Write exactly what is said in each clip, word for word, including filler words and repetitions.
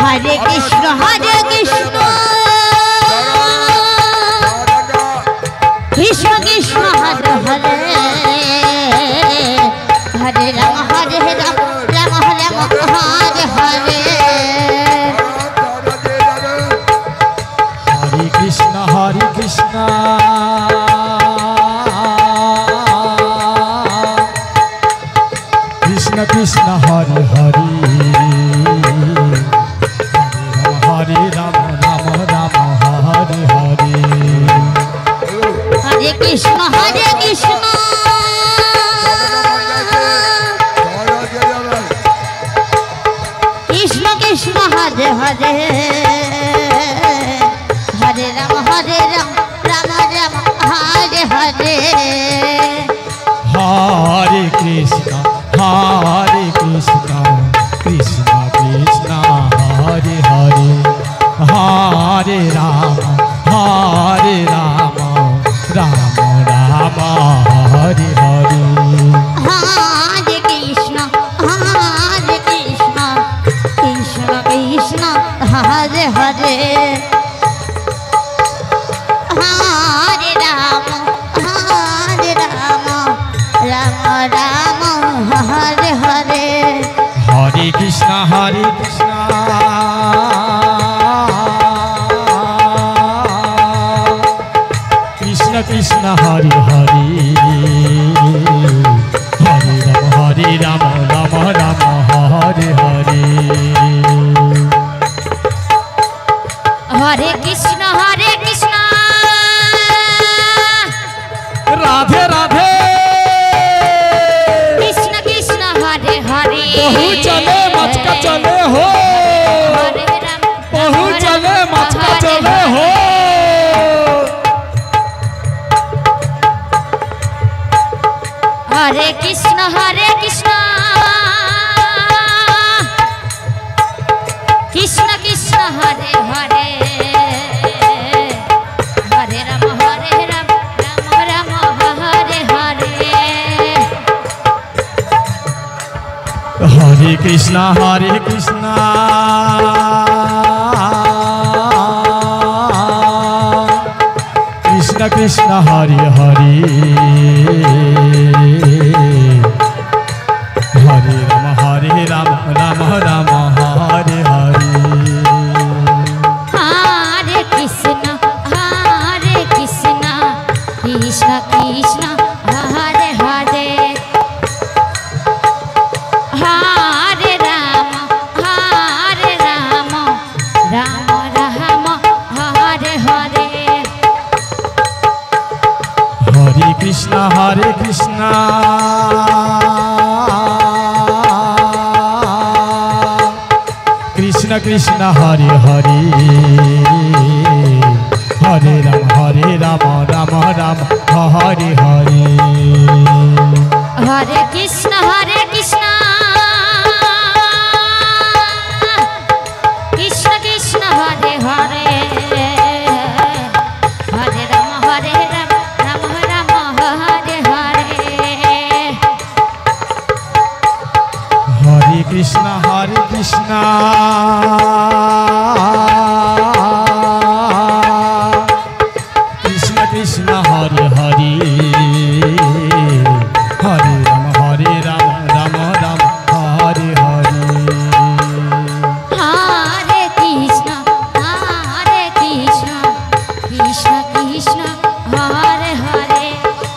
हरे कृष्ण हरे कृष्ण कृष्ण कृष्ण हरे हरे हरे राम हरे राम राम राम हरे हरे हरे कृष्ण हरे कृष्ण कृष्ण कृष्ण हरे हरे हरे राम राम राम हरे हरे हरे कृष्ण हरे कृष्ण कृष्ण कृष्ण हरे हरे हरे राम हरे राम राम राम हरे हरे हरे कृष्ण हरे कृष्ण कृष्ण कृष्ण हरे हरे हरे राम हरे राम राम राम हरे हरे हरे कृष्ण हरे कृष्ण कृष्ण कृष्ण हरे हरे हरे राम हरे राम राम राम हरे हरे हरे कृष्ण हरे कृष्ण कृष्ण कृष्ण हरे हरे हरे राम हरे राम राम राम हरे हरे हरे कृष्ण हरे कृष्ण राधे राधे कृष्ण कृष्ण हरे हरे बहु चले मचका चले हो हरे राम बहु चले मचका चले हो हरे कृष्ण हरे कृष्ण कृष्ण कृष्ण हरे हरे हरे राम हरे राम राम राम हरे हरे हरे कृष्ण हरे कृष्ण कृष्ण कृष्ण हरे हरे हरे राम हरे राम राम राम हरे हरे हरे कृष्ण हरे कृष्ण कृष्ण कृष्ण हरे हरे हरे राम हरे राम राम राम हरे हरे हरे कृष्ण हरे कृष्ण कृष्ण कृष्ण हरे हरे हरे राम हरे राम राम राम हरे हरे हरे कृष्ण हरे कृष्ण कृष्ण कृष्ण हरे हरे हरे राम हरे राम राम राम हरे हरे हरे कृष्ण हरे कृष्ण कृष्ण कृष्ण हरे हरे हरे राम हरे राम राम राम हरे हरे हरे कृष्ण हरे कृष्ण कृष्ण कृष्ण हरे हरे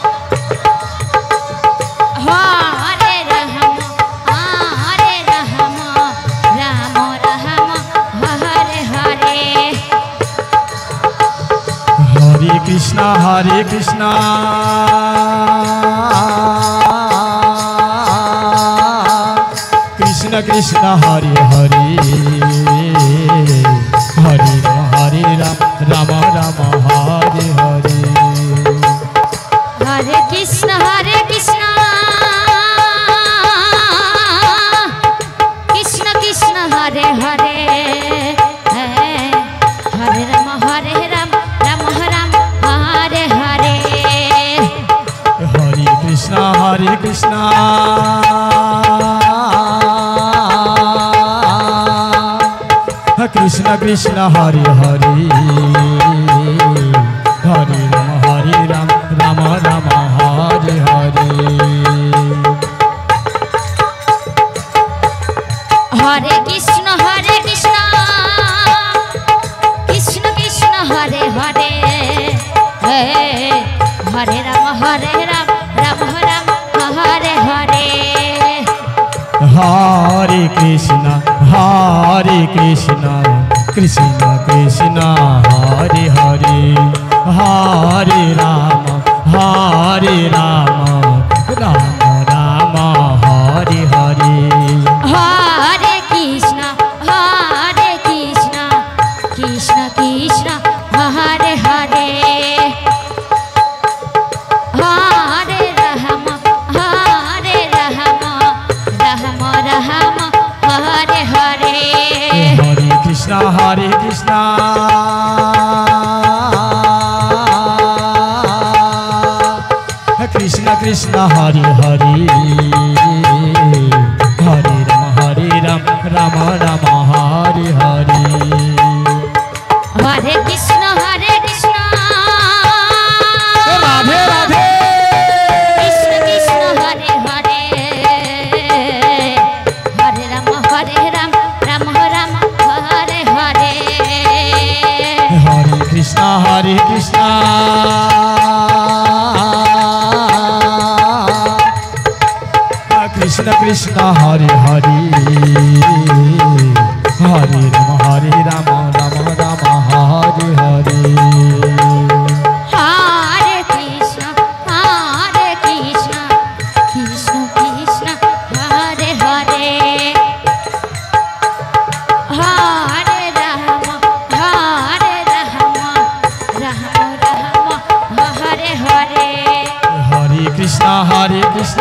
हरे राम हरे राम राम राम हरे हरे हरे कृष्ण हरे कृष्ण कृष्ण कृष्ण हरे हरे हरे राम हरे राम राम राम हरे हरे हरे कृष्ण हरे कृष्ण कृष्ण कृष्ण हरे हरे हरे राम हरे राम राम राम हरे हरे हरे कृष्ण हरे कृष्ण कृष्ण कृष्ण हरे हरे हरे राम हरे राम राम राम हरे हरे हरे कृष्ण हरे कृष्ण कृष्ण कृष्ण हरे हरे हरे राम हरे राम राम राम हरे हरे हरे कृष्ण हरे कृष्ण कृष्ण कृष्ण हरे हरे हरे राम हरे राम राम राम हरे हरे हरे कृष्ण हरे कृष्ण कृष्ण कृष्ण हरे हरे हरे राम हरे राम राम राम हरे हरे हरे कृष्ण हरे कृष्ण कृष्ण कृष्ण हरे हरे हरे राम हरे राम राम राम हरे हरे हरे कृष्ण हरे कृष्ण राधे राधे कृष्ण कृष्ण हरे हरे हरे राम हरे राम राम राम हरे हरे हरे कृष्ण हरे कृष्ण कृष्ण कृष्ण हरे हरे हरे राम हरे राम राम राम हरे हरे हरे कृष्ण हरे कृष्ण कृष्ण कृष्ण हरे हरे हरे राम हरे राम राम राम हरे हरे हरे कृष्ण हरे कृष्ण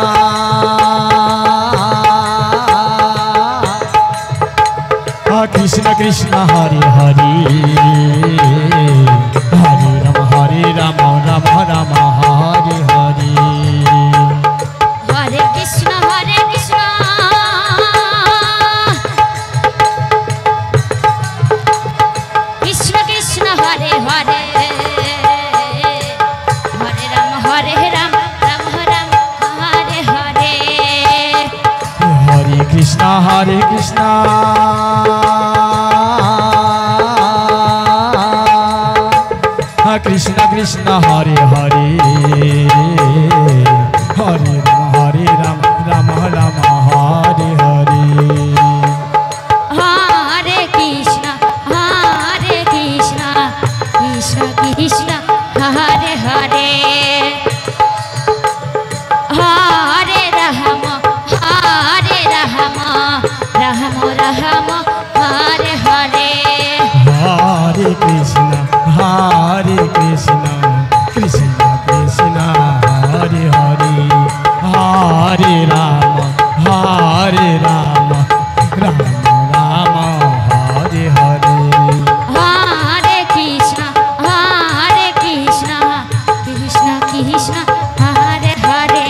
कृष्ण कृष्ण हरे हरे हरे राम हरे राम राम राम हरे हरे हरे कृष्ण हरे कृष्ण कृष्ण कृष्ण हरे हरे हरे राम हरे राम राम राम हरे हरे हरे कृष्ण हरे कृष्ण कृष्ण कृष्ण हरे हरे हरे राम हरे राम राम राम हरे हरे हरे कृष्ण हरे कृष्ण कृष्ण कृष्ण हरे हरे हरे राम हरे राम राम राम हरे हरे हरे कृष्ण हरे कृष्ण कृष्ण कृष्ण हरे हरे हरे राम हरे राम राम राम हरे हरे हरे कृष्ण हरे कृष्ण कृष्ण कृष्ण हरे हरे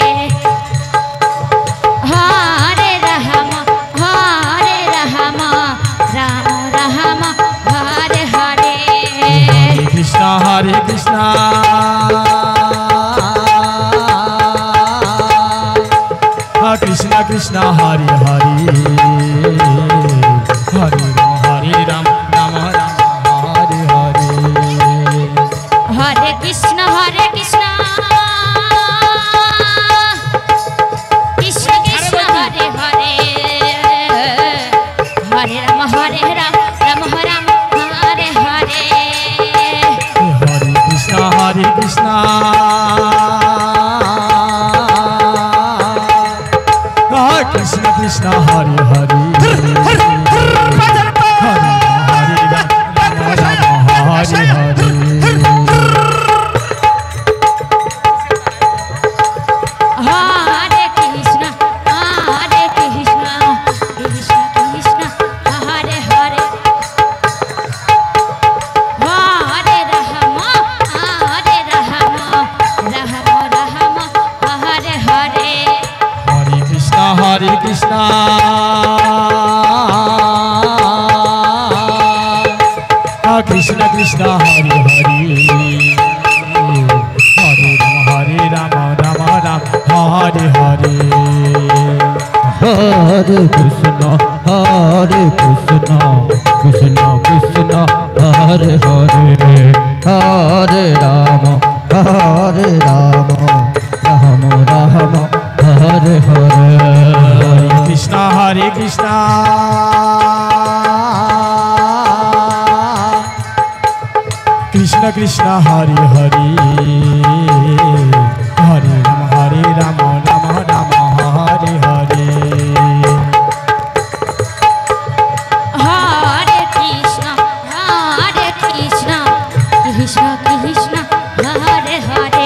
हरे राम हरे राम राम राम हरे हरे हरे कृष्ण हरे कृष्ण कृष्ण कृष्ण हरे हरे हरे राम हरे राम राम राम हरे हरे हरे कृष्ण हरे कृष्ण कृष्ण कृष्ण हरे हरे हरे राम हरे राम राम राम हरे हरे हरे कृष्ण हरे कृष्ण कृष्ण कृष्ण हरे हरे हरे हरे राम राम हरे हरे हरे कृष्ण हरे कृष्ण कृष्ण कृष्ण हरे हरे हरे राम हरे राम राम राम हरे हरे हरे कृष्ण हरे कृष्ण कृष्ण कृष्ण हरे हरे हरे राम हरे राम राम राम हरे हरे हरे कृष्ण हरे कृष्ण कृष्ण कृष्ण हरे हरे हरे राम हरे राम राम राम हरे हरे कृष्ण हरे कृष्ण कृष्ण कृष्ण हरे हरे हरे राम हरे राम राम राम हरे हरे हरे कृष्ण हरे कृष्ण कृष्ण कृष्ण हरे हरे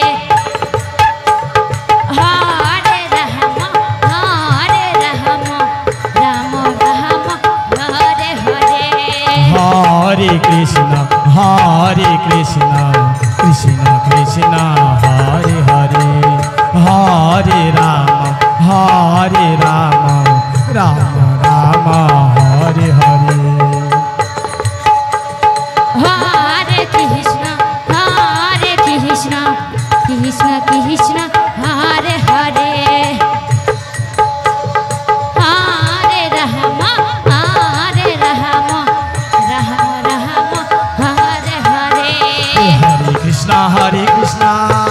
हरे राम हरे राम राम राम हरे हरे हरे कृष्ण हरे कृष्ण कृष्ण कृष्ण हरे हरे हरे राम हरे राम राम राम हरे हरे हरे कृष्ण हरे कृष्ण कृष्ण कृष्ण हरे हरे हरे राम हरे राम राम राम हरे हरे हरे कृष्ण हरे कृष्ण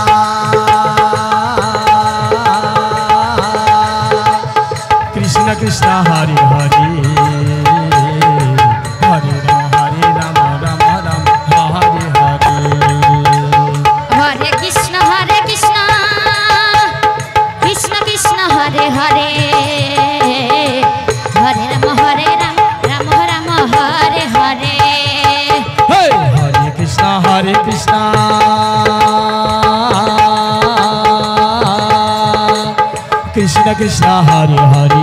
कृष्ण कृष्ण हरे हरे हरे राम हरे राम राम राम हरे हरे हरे कृष्ण हरे कृष्ण कृष्ण कृष्ण हरे हरे हरे राम हरे राम राम राम हरे हरे हरे कृष्ण हरे कृष्ण कृष्ण कृष्ण हरे हरे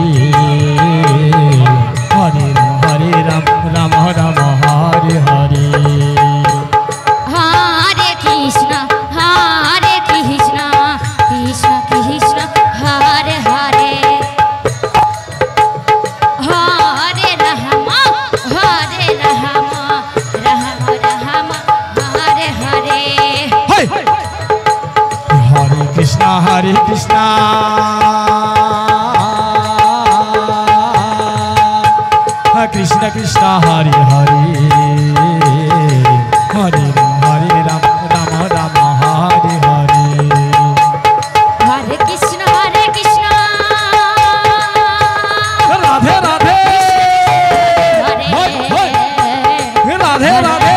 हरे राम हरे राम राम राम हरे हरे हरे कृष्ण हरे कृष्ण कृष्ण कृष्ण हरे हरे हरे राम हरे राम राम राम हरे हरे हरे कृष्ण हरे कृष्ण कृष्ण कृष्ण हरे हरे हरे राम हरे राम राम राम हरे हरे हरे कृष्ण हरे कृष्ण राधे राधे हरे होय, होय। राधे राधे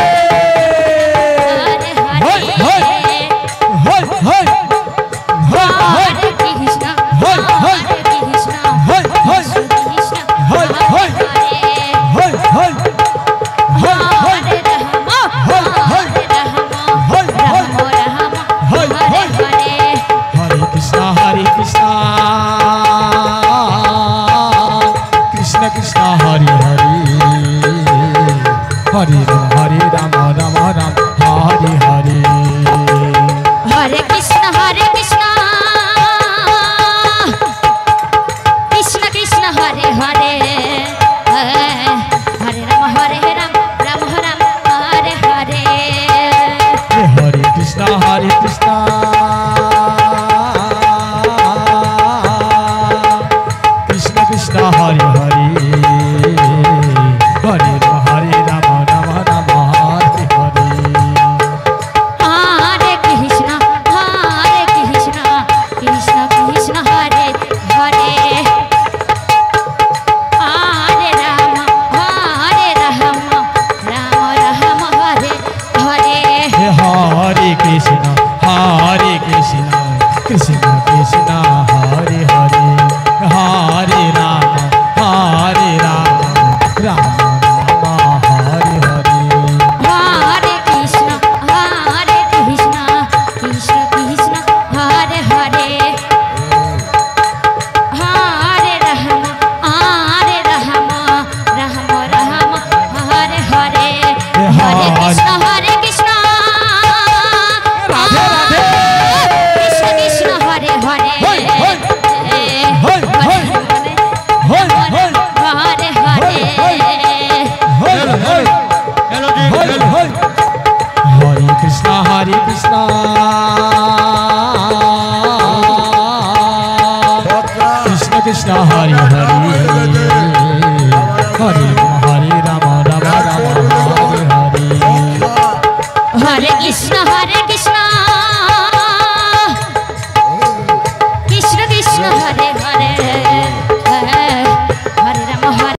हरे होय, होय। हरे होय होय होय होय हरे कृष्ण होय, होय। हरे कृष्ण होय, होय। कृष्ण होय, होय। हरे हरे होय होय होय होय हरे राम होय, होय। हरे राम होय, होय। राम राम होय, हरे होय। हरे हरे कृष्ण हरे कृष्ण कृष्ण कृष्ण हरे हरे हरे राम हरे राम राम राम हरे हरे हरे कृष्ण हरे कृष्ण कृष्ण कृष्ण हरे हरे हरे राम हरे राम राम राम हरे हरे हरे कृष्ण हरे कृष्ण कृष्ण कृष्ण हरे हरे हरे राम हरे राम राम राम हरे हरे हरे कृष्ण हरे कृष्ण कृष्ण कृष्ण हरे हरे हरे राम हरे राम राम राम हरे हरे हरे कृष्ण हरे कृष्ण कृष्ण कृष्ण हरे हरे हरे राम हरे